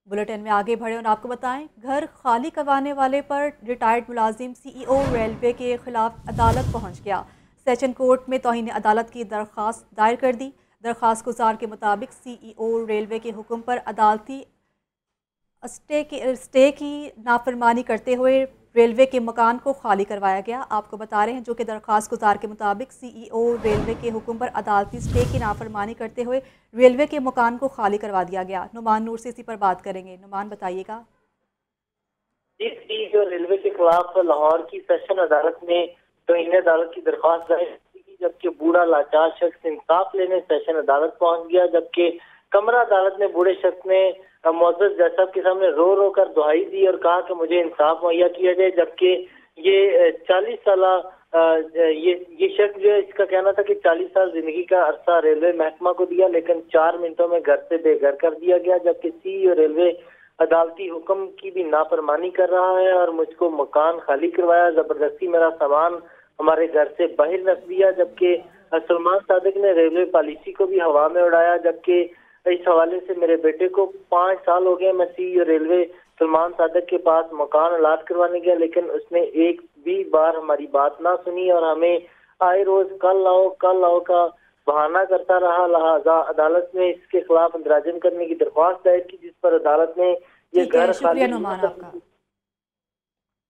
Bulletin में आगे बढ़े और आपको बताएं, घर खाली करवाने वाले पर रिटायर्ड मुलाजिम सीईओ रेलवे के खिलाफ अदालत पहुंच गया। सेशन कोर्ट में तौहीन अदालत की दरख्वास्त दायर कर दी। दरख्वास्त गुजार के मुताबिक सीईओ रेलवे के हुक्म पर अदालती स्टे की नाफरमानी करते हुए रेलवे के मकान को खाली करवाया गया। आपको बता रहे हैं, जो कि दरख्वास्त गुजार के मुताबिक सीईओ रेलवे के हुक्म पर अदालती स्टे की नाफरमानी करते हुए रेलवे के मकान को खाली करवा दिया गया। नुमान नूर से इसी पर बात करेंगे। नुमान, बताइएगा। जो रेलवे के खिलाफ लाहौर की सेशन अदालत में तौहीन अदालत की दरख्वास्त दायर की, जबकि बूढ़ा लाचार शख्स इंसाफ लेने सेशन अदालत पहुंच गया, जबकि कमरा अदालत में बूढ़े शख्स ने मुअज़्ज़ज़ जज साहब के सामने रो रो कर दुहाई दी और कहा कि मुझे इंसाफ मुहैया किया जाए। जबकि ये 40 साल ये शख्स जो है, इसका कहना था कि 40 साल जिंदगी का अरसा रेलवे महकमा को दिया, लेकिन 4 मिनटों में घर से बेघर कर दिया गया। जबकि सीईओ रेलवे अदालती हुक्म की भी नाफरमानी कर रहा है और मुझको मकान खाली करवाया, जबरदस्ती मेरा सामान हमारे घर से बाहर रख दिया। जबकि सलमान सादिक ने रेलवे पॉलिसी को भी हवा में उड़ाया। जबकि इस हवाले से मेरे बेटे को 5 साल हो गए, मैं सीईओ रेलवे सलमान सादिक के पास मकान अलाट करवाने गया, लेकिन उसने एक भी बार हमारी बात ना सुनी और हमें आए रोज कल आओ का बहाना करता रहा। लिहाजा अदालत ने इसके खिलाफ इंतराजम करने की दरख्वास्त दायर की, जिस पर अदालत ने ये ठीक है, घर शुक्रिया खाली नुमान आपका।